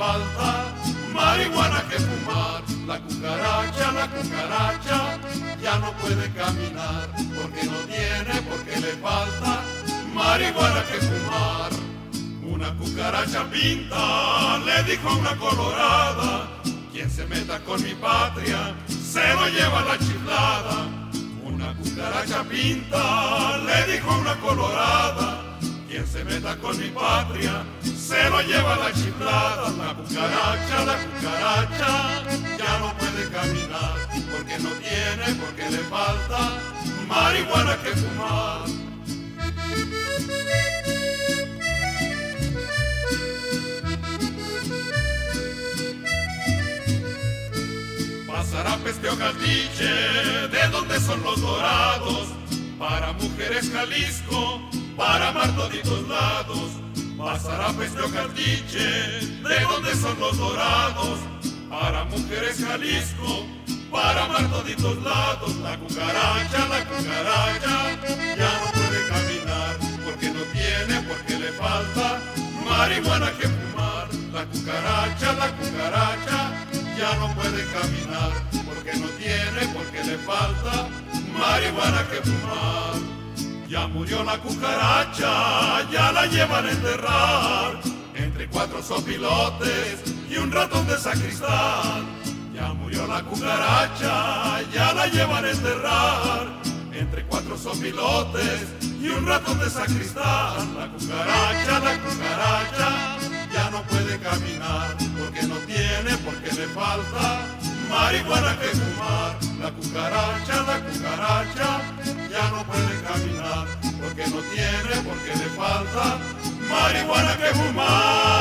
falta marihuana que fumar. La cucaracha ya no puede caminar porque no tiene, porque le falta marihuana que fumar. Una cucaracha pinta le dijo a una colorada: quien se meta con mi patria se lo lleva la chiflada. Una cucaracha pinta le dijo a una colorada: quien se meta con mi patria se lo lleva la chiflada. La cucaracha ya no puede caminar porque no tiene, porque le falta marihuana que fumar. Pasará peste o caldiche, de donde son los dorados, para mujeres Jalisco, para amar toditos lados. Pasará peste o caldiche, de donde son los dorados, para mujeres Jalisco, para amar toditos lados. La cucaracha ya no puede caminar porque no tiene, porque le falta marihuana que fumar. La cucaracha ya no puede caminar porque no tiene, porque le falta marihuana que fumar. Ya murió la cucaracha, ya la llevan a enterrar entre 4 sopilotes y un ratón de sacristán. Ya murió la cucaracha, ya la llevan a enterrar entre 4 sopilotes y un ratón de sacristán. La cucaracha ya no puede caminar porque no tiene, porque le falta marihuana que fumar. La cucaracha ya no puede caminar porque no tiene, porque le falta marihuana que fumar.